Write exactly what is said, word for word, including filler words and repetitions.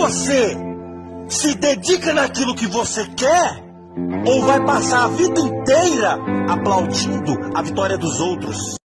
você se dedica naquilo que você quer, ou vai passar a vida inteira aplaudindo a vitória dos outros?